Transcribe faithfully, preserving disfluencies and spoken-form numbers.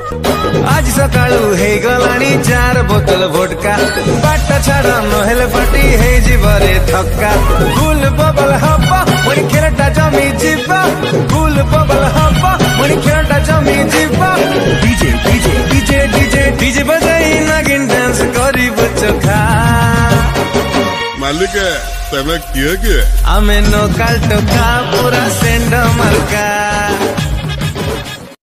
आज सकाळू हे गलाणी चार बोतल भोटका बाट छाड़ नहेले पार्टी हे जीवरे थक्का फुल बबल हब्बा पुणी खेलटा जमी जीवा फुल बबल हब्बा पुणी खेलटा जमी जीवा DJ DJ DJ DJ DJ बजाई नागिन डांस करी बचखा मालिक तमे किए किए आमे नो काल टोका पूरा सेंड मलका